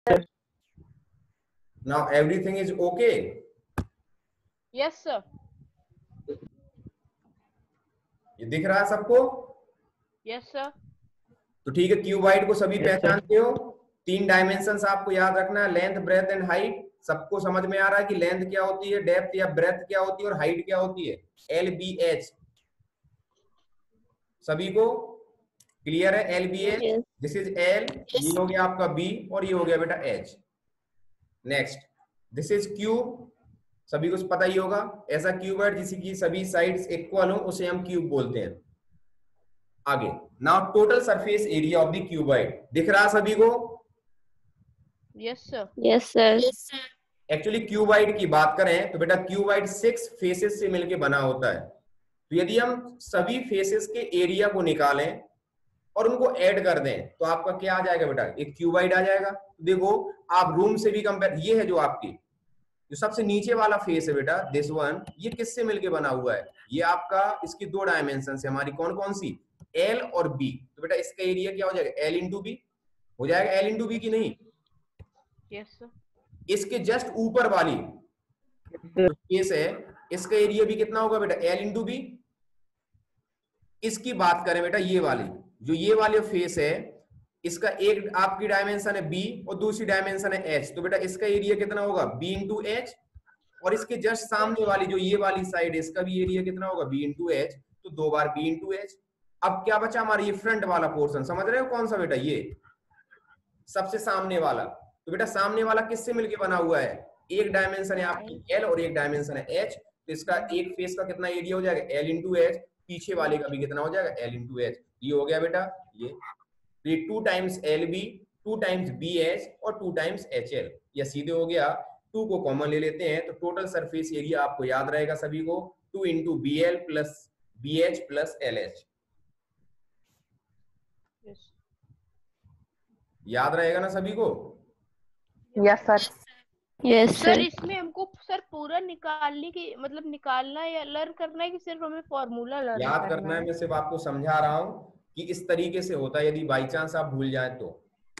Now everything is okay. Yes sir. ये दिख रहा है सबको? Yes sir. तो ठीक है, क्यूबाइड को सभी पहचानते हो। 3 डायमेंशंस आपको याद रखना है, लेंथ, ब्रेथ एंड हाइट। सबको समझ में आ रहा है कि लेंथ क्या होती है, डेप्थ या ब्रेथ क्या होती है और हाइट क्या होती है? LBH। सभी को क्लियर है? LBH, दिस इज L, ये हो गया आपका B और ये हो गया बेटा H। Next, this is cube, सभी को पता ही होगा। ऐसा क्यूबॉइड जिसकी सभी साइड्स इक्वल हो उसे हम क्यूब बोलते हैं। आगे, now total surface area of the cuboid दिख रहा सभी को? Yes sir. Yes sir. Actually cuboid की बात करें तो बेटा क्यूबॉइड 6 फेसेस से मिलकर बना होता है। तो यदि हम सभी फेसेस के एरिया को निकालें और उनको ऐड कर दें तो आपका क्या आ जाएगा बेटा? एक क्यूबॉइड आ जाएगा। देखो आप रूम से भी कंपेयर, ये है जो आपकी जो सबसे नीचे वाला फेस है बेटा, दिस वन, ये किससे मिलके बना हुआ है? ये आपका, इसकी 2 डायमेंशन है हमारी, कौन कौन सी? L और B। तो बेटा इसका एरिया क्या हो जाएगा? L इंटू बी हो जाएगा। L इंटू बी की नहीं? Yes sir. इसके जस्ट ऊपर वाली जो फेस है इसका एरिया भी कितना होगा बेटा? L into B. इसकी बात करें बेटा, ये वाली जो ये वाले फेस है, इसका एक आपकी डायमेंशन है B और दूसरी डायमेंशन है H। तो बेटा इसका एरिया कितना होगा? B into H। और इसके जस्ट सामने वाली जो ये वाली साइड है, इसका भी एरिया कितना होगा? B into H। तो 2 बार B इंटू H। अब क्या बचा हमारा? ये फ्रंट वाला पोर्शन, समझ रहे हो कौन सा बेटा? ये सबसे सामने वाला। तो बेटा सामने वाला किससे मिलके बना हुआ है? एक डायमेंशन है आपकी L और एक डायमेंशन है H। तो इसका एक फेस का कितना एरिया हो जाएगा? L into H। पीछे वाले का भी कितना हो जाएगा? L into H। ये हो गया बेटा ये 2 टाइम्स LB, 2 टाइम्स BH और 2 टाइम्स HL। या सीधे हो गया, 2 को कॉमन ले लेते हैं तो टोटल सरफेस एरिया आपको याद रहेगा सभी को, 2 into BL plus BH plus LH। Yes. याद रहेगा ना सभी को? Yes sir. Yes sir sir. इसमें हमको सर पूरा निकालने की मतलब निकालना या लर्न करना है कि सिर्फ हमें फॉर्मूला लर्न याद करना है, मैं सिर्फ आपको समझा रहा हूं कि इस तरीके से होता है, यदि बाई चांस आप भूल जाए तो।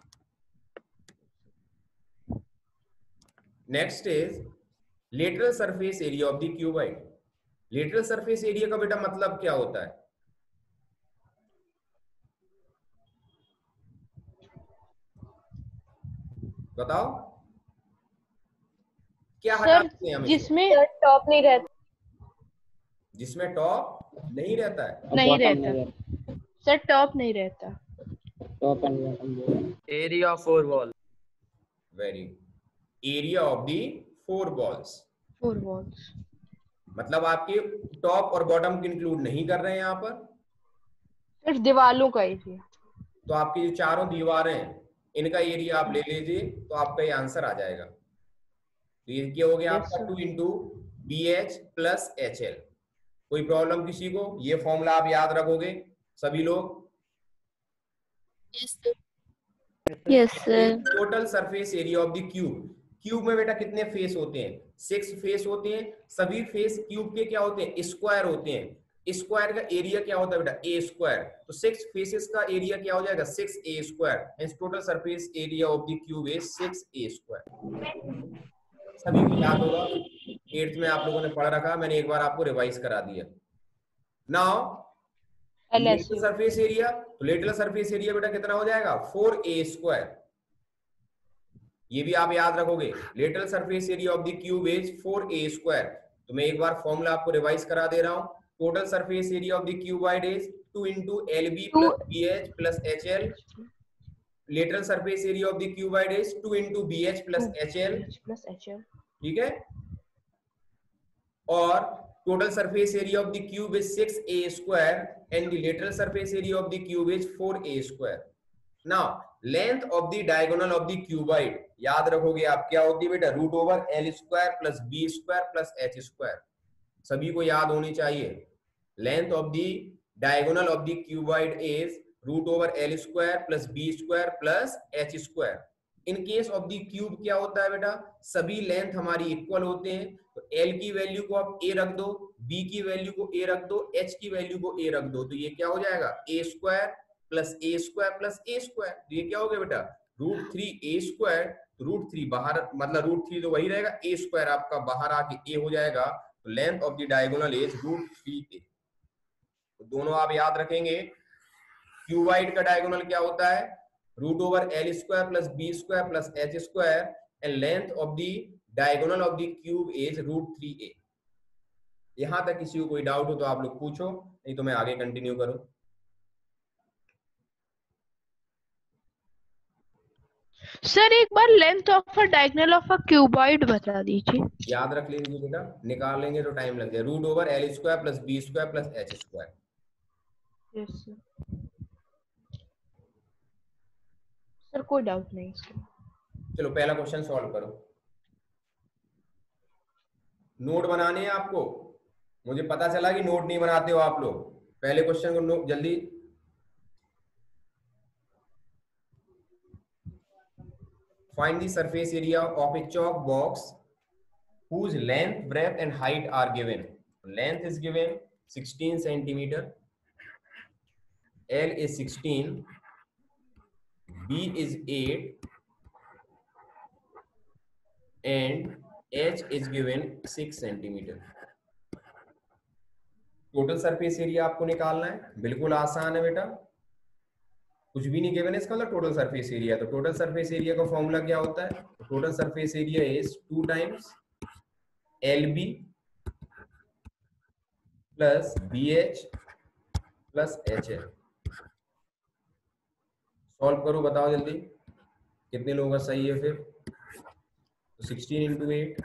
Next is lateral surface area of the cuboid. Lateral surface area का बेटा मतलब क्या होता है? बताओ क्या हटाते हैं हम? जिसमें टॉप नहीं रहता। जिसमें टॉप नहीं रहता है। नहीं रहता सर, टॉप नहीं रहता। Area of 4 wall. Very, area of the 4 walls. 4 walls मतलब आपके टॉप और बॉटम को इंक्लूड नहीं कर रहे हैं यहाँ पर, सिर्फ दीवालों का एरिया। तो आपकी जो चारों दीवारें हैं इनका एरिया आप ले लीजिए तो आपका ये आंसर आ जाएगा। तो ये क्या हो गया आपका? 2 इंटू BH प्लस HL। कोई प्रॉब्लम किसी को? ये फॉर्मूला आप याद रखोगे सभी लोग? Yes sir. Total surface area of the cube. Cube में बेटा कितने फेस होते हैं? 6 फेस होते हैं। सभी फेस क्यूब के क्या होते हैं? स्क्वायर होते हैं। स्क्वायर का एरिया क्या होता है बेटा? A square. तो 6 फेसेस का एरिया क्या हो जाएगा? 6A square. Hence total surface area of the cube is 6A square. सभी को याद होगा, 8th में आप लोगों ने पढ़ रखा, मैंने एक बार आपको रिवाइज करा दिया। नाउ लेटरल सरफेस एरिया, तो लेटरल सरफेस एरिया बेटा कितना हो जाएगा? 4A square. ये भी आप याद रखोगे, lateral surface area of the cube is 4A square. तो मैं एक बार फॉर्मूला आपको रिवाइज करा दे रहा हूं। Total surface area of the cuboid is 2 into LB plus BH plus HL। Lateral surface area of the cuboid is 2 into BH plus HL। ठीक है? और total surface area of the cube is 6A square and the lateral surface area of the cube is 4A square. Now length of the diagonal of the cuboid याद रखोगे आप क्या होती है बेटा? Root over L square plus B square plus H square. सभी को याद होनी चाहिए। Length of the diagonal of the cuboid is root over L square plus B square plus H square. In case of the cube क्या होता है बेटा? सभी लेंथ हमारी इक्वल होते हैं। तो L की वैल्यू को आप A रख दो, B की वैल्यू को A रख दो, H की वैल्यू को A रख दो, तो ये क्या हो जाएगा? A square plus A square plus A square. तो ये क्या हो गया बेटा? Root 3A square. तो √3 बाहर, मतलब √3 तो वही रहेगा, a स्क्वायर आपका बाहर आके a हो जाएगा, तो length of the diagonal is √3a। तो दोनों आप याद रखेंगे। क्यूबाइड का डायगोनल क्या होता है? √L² plus b² plus h² and length of the diagonal of the cube is √3a। यहां तक किसी को कोई डाउट हो तो आप लोग पूछो, नहीं तो मैं आगे कंटिन्यू करूं। सर एक बार length of a diagonal of a cuboid बता दीजिए। याद रख लीजिए बेटा, निकाल लेंगे तो टाइम लग जाए। √L² plus b² plus h²। Yes sir, कोई डाउट नहीं इसमें। चलो पहला क्वेश्चन सॉल्व करो। नोट बनाने हैं आपको, मुझे पता चला कि नोट नहीं बनाते हो आप लोग। पहले क्वेश्चन को नोट जल्दी। Find the surface area of a chalk box whose length, breadth and height are given. Length is given 16 centimeter, L is 16, B is 8 and H is given 6 centimeter. Total surface area आपको निकालना है, बिल्कुल आसान है बेटा, कुछ भी नहीं गिवन है इसका मतलब टोटल सरफेस एरिया। तो टोटल सरफेस एरिया का फॉर्मूला क्या होता है? Total surface area is 2 times LB plus BH plus HL। Solve करो, बताओ जल्दी कितने लोगों का सही है फिर। तो 16 into 8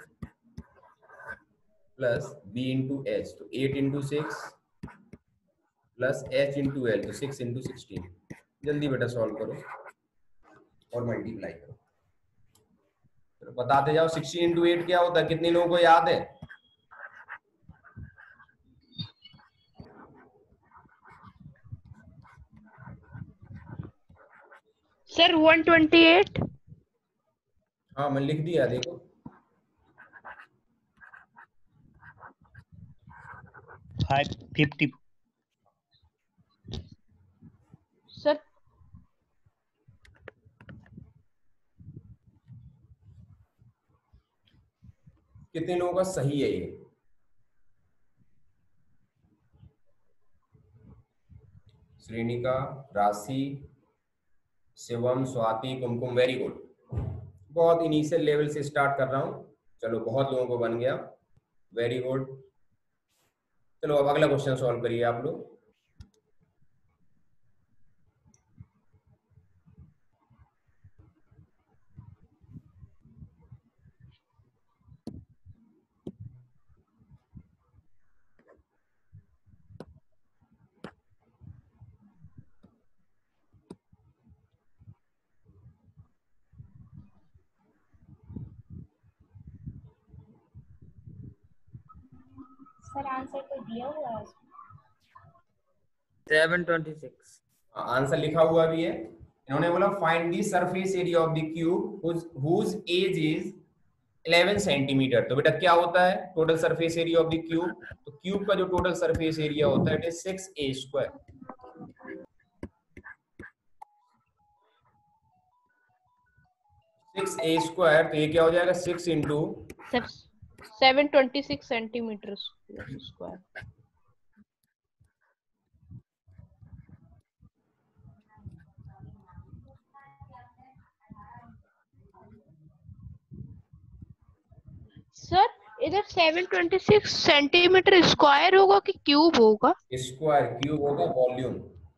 plus B into H, तो 8 into 6 plus H into L, तो 6 इंटू 16। जल्दी बेटा सॉल्व करो और मल्टीप्लाई करो। तो बताते जाओ 16 इंटू 8 क्या होता है, कितने लोगों को याद है? सर 128। हाँ मैं लिख दिया, देखो 550। सर कितने लोगों का सही है ये? Shrenika, Rashi, Shivam, Swati, Kumkum, very good. बहुत इनिशियल लेवल से स्टार्ट कर रहा हूं, चलो बहुत लोगों को बन गया, वेरी गुड। चलो अब अगला क्वेश्चन सॉल्व करिए आप लोग। सर आंसर तो दिया हुआ है। 726। आंसर लिखा हुआ भी है। इन्होंने बोला find the surface area of the cube whose edge is 11 centimetre. तो बेटा क्या होता है total surface area of the cube? तो क्यूब का जो टोटल सरफेस एरिया होता है इट इज 6a²। 6a², तो ये क्या हो जाएगा 6 इंटू 726 सेंटीमीटर स्क्वायर। सर इधर 726 सेंटीमीटर स्क्वायर होगा कि क्यूब होगा? स्क्वायर, क्यूब होगा वॉल्यूम।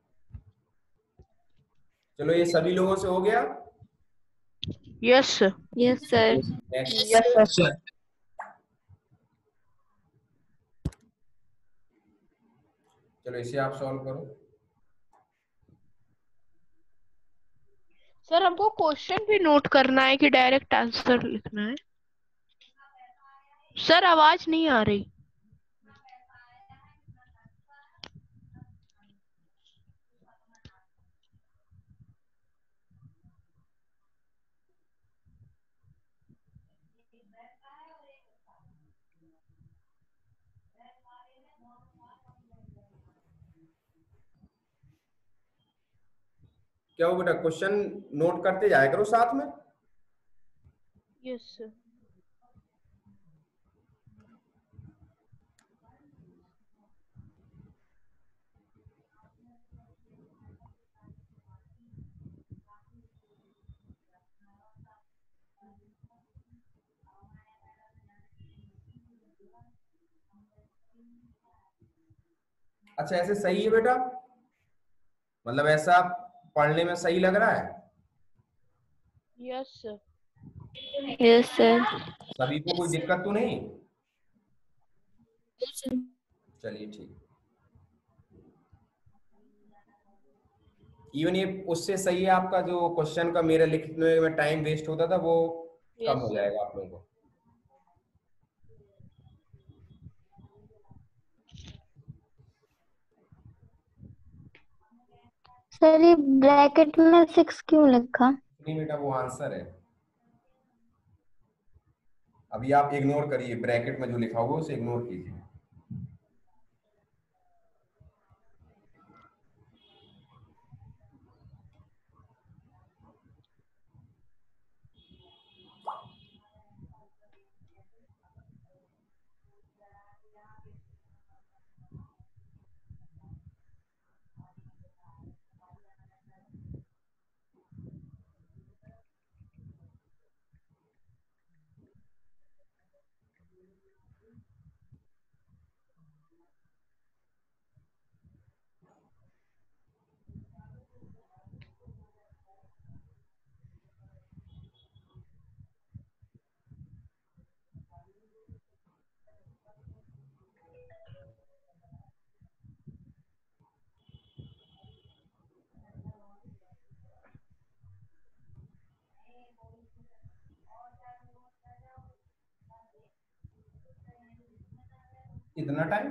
चलो ये सभी लोगों से हो गया। Yes sir. Yes, sir. Next चलो इसे आप सॉल्व करो। सर हमको क्वेश्चन भी नोट करना है कि डायरेक्ट आंसर लिखना है? सर आवाज नहीं आ रही। क्या हो बेटा, क्वेश्चन नोट करते जाया करो साथ में। Yes sir. अच्छा ऐसे सही है बेटा, मतलब ऐसा पढ़ने में सही लग रहा है? Yes sir. Yes sir. सभी को कोई दिक्कत तो नहीं? चलिए ठीक। इवन ये उससे सही है, आपका जो क्वेश्चन का मेरे लिखने में टाइम वेस्ट होता था वो कम यस हो सर। जाएगा आप लोगों को। सर ये ब्रैकेट में 6 क्यों लिखा? नहीं बेटा वो आंसर है। अभी आप इग्नोर करिए, ब्रैकेट में जो लिखा हुआ है उसे इग्नोर कीजिए। इतना टाइम?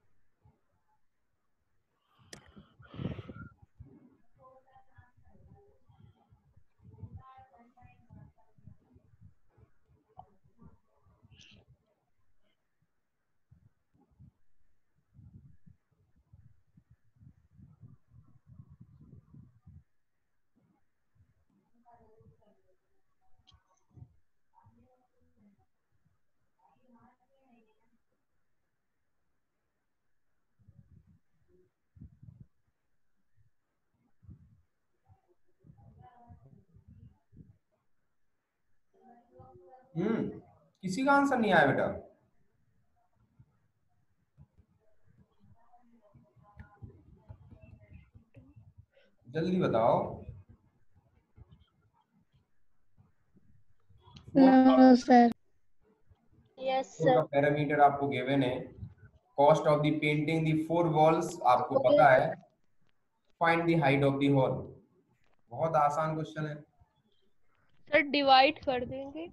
किसी का आंसर नहीं आया बेटा? जल्दी बताओ। No sir. यस फोर का सर। पैरामीटर आपको गिवन है। Cost of the painting the 4 walls आपको पता है। Find the height of the hall. बहुत आसान क्वेश्चन है। सर डिवाइड कर देंगे।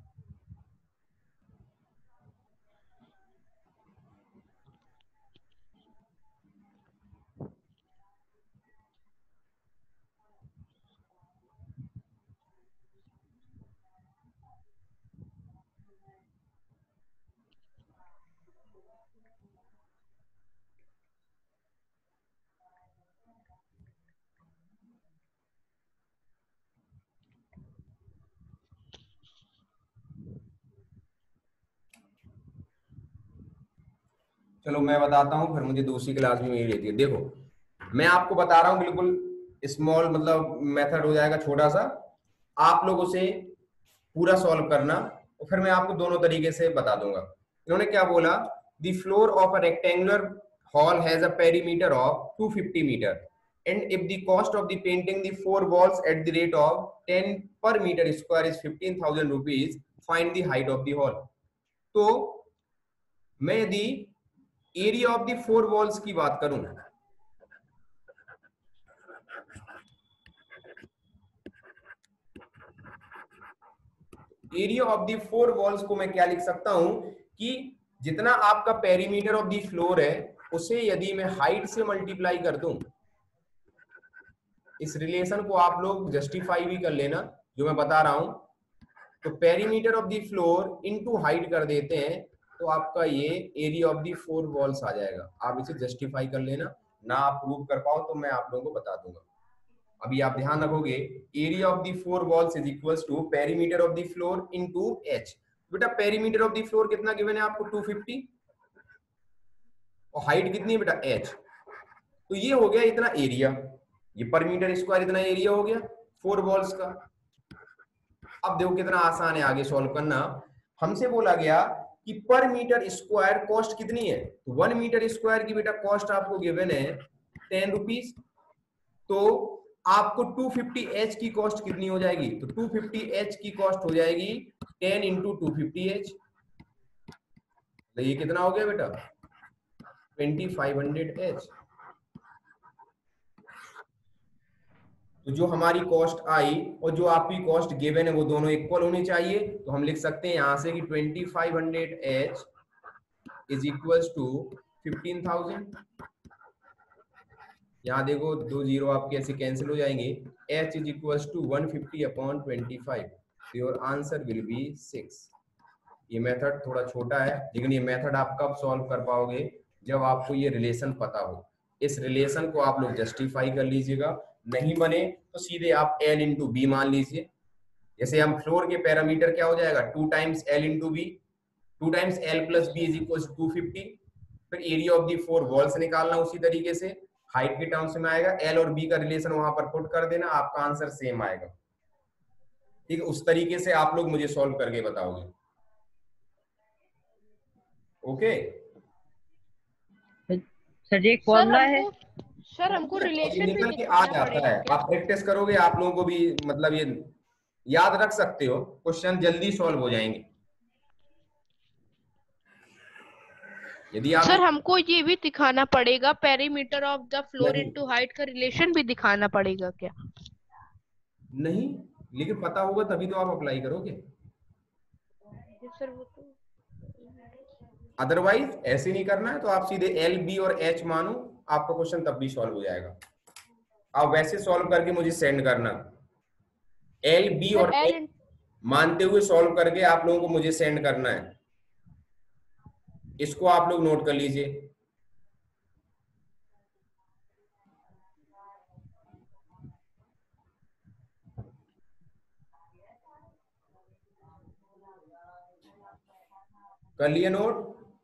चलो मैं बताता हूँ, फिर मुझे दूसरी क्लास में यही रहती है। देखो मैं आपको बता रहा हूँ, बिल्कुल स्मॉल मतलब मेथड हो जाएगा छोटा सा, आप लोग उसे पूरा सॉल्व करना और फिर मैं आपको दोनों तरीके से बता दूंगा। इन्होंने क्या बोला, the floor of a rectangular hall has a perimeter of 250 metre and if the cost of the painting the 4 walls at the rate of 10 per meter square is 15,000 rupees, find the height of the hall। तो मैं यदि area of the 4 walls की बात करूं, area of the 4 walls को मैं क्या लिख सकता हूं कि जितना आपका पेरीमीटर ऑफ द फ्लोर है उसे यदि मैं हाइट से मल्टीप्लाई कर दूं, इस रिलेशन को आप लोग जस्टिफाई भी कर लेना जो मैं बता रहा हूं। तो perimeter of the floor into height कर देते हैं तो आपका ये एरिया ऑफ द 4 वॉल्स आ जाएगा। आप इसे जस्टिफाई कर लेना, ना आप प्रूव कर पाओ तो मैं आप लोगों को बता दूंगा। अभी आप ध्यान रखोगे, area of the 4 walls is equals to perimeter of the floor into h। बेटा पेरीमीटर ऑफ द फ्लोर कितना गिवन है आपको 250 और हाइट कितनी है बेटा h। तो ये हो गया इतना एरिया, ये पर मीटर स्क्वायर इतना एरिया हो गया 4 वॉल्स का। अब देखो कितना आसान है आगे सॉल्व करना। हमसे बोला गया कि पर मीटर स्क्वायर कॉस्ट कितनी है, तो 1 मीटर स्क्वायर की बेटा कॉस्ट आपको गिवन है 10 रुपीज। तो आपको 250h की कॉस्ट कितनी हो जाएगी, तो 250h की कॉस्ट हो जाएगी 10 इंटू 250h। तो ये कितना हो गया बेटा 2500h। तो जो हमारी कॉस्ट आई और जो आपकी कॉस्ट गिवन है वो दोनों इक्वल होनी चाहिए। तो हम लिख सकते हैं यहां से कि 2500h इज इक्वल्स टू 15,000। यहाँ देखो 2 जीरो आपके ऐसे कैंसिल हो जाएंगे। h is equals to 150/25। Your answer will be 6। ये मेथड थोड़ा छोटा है, लेकिन ये मेथड आप कब सॉल्व कर पाओगे, जब आपको ये रिलेशन पता हो। इस रिलेशन को आप लोग जस्टिफाई कर लीजिएगा, नहीं बने तो सीधे आप L इंटू बी मान लीजिए। जैसे हम फ्लोर के पैरामीटर क्या हो जाएगा 2 times L into B, 2 times L plus B is equal 250। फिर एरिया ऑफ दी 4 वॉल्स निकालना उसी तरीके से हाइट के टर्म्स में आएगा, L और B का रिलेशन वहां पर पुट कर देना, आपका आंसर सेम आएगा। ठीक है, उस तरीके से आप लोग मुझे सॉल्व करके बताओगे। ओके सर ये फॉर्मूला है। सर हमको रिलेशन भी निकल के आ दिखाना जाता है, पड़ेगा। आप प्रैक्टिस करोगे आप लोगों को भी मतलब ये याद रख सकते हो, क्वेश्चन जल्दी सॉल्व हो जाएंगे यदि आप। सर हमको ये भी दिखाना पड़ेगा पेरीमीटर ऑफ द फ्लोर नहीं। इनटू हाइट का रिलेशन भी दिखाना पड़ेगा क्या? नहीं, लेकिन पता होगा तभी तो आप अप्लाई करोगे, सर वो तो अदरवाइज ऐसे नहीं करना है। तो आप सीधे L, B और H मानो, आपका क्वेश्चन तब भी सॉल्व हो जाएगा। आप वैसे सॉल्व करके मुझे सेंड करना, L, B और H मानते हुए सॉल्व करके आप लोगों को मुझे सेंड करना है। इसको आप लोग नोट कर लीजिए। कर लिए नोट?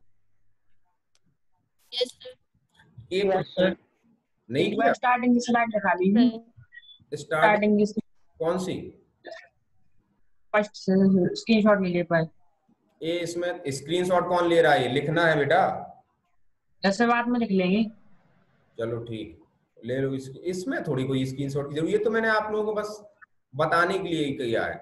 एक नहीं किया? स्टार्टिंग की स्लाइड दिखा दीजिए। स्टार्टिंग कौन सी? फर्स्ट स्क्रीनशॉट ले लिए पर ये इसमें स्क्रीनशॉट कौन ले रहा है? ये लिखना है बेटा। ऐसे बाद में लिख लेंगे। चलो ठीक, ले लो। इसमें थोड़ी कोई स्क्रीनशॉट की जरूरत है, तो मैंने आप लोगों को बस बताने के लिए ही किया है।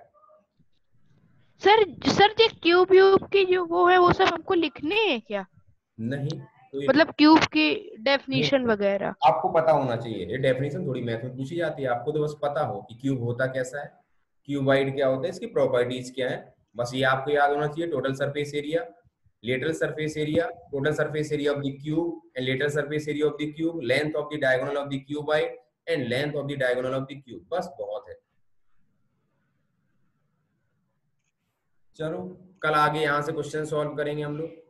सर ये क्यूब की जो वो है वो सब हमको लिखने हैं क्या? नहीं तो मतलब क्यूब की डेफिनेशन वगैरह आपको पता होना चाहिए। ये डेफिनेशन थोड़ी मैथ में पूछी जाती है, आपको तो बस पता हो कि क्यूब होता कैसा है, क्यूबाइड क्या होता है, इसकी प्रॉपर्टीज क्या है, बस ये आपको याद होना चाहिए। Total surface area, lateral surface area, total surface area of the cube and lateral surface area of the cube, length of the diagonal of the cuboid and length of the diagonal of the cube, बस बहुत है। चलो कल आगे यहाँ से question solve करेंगे हम लोग।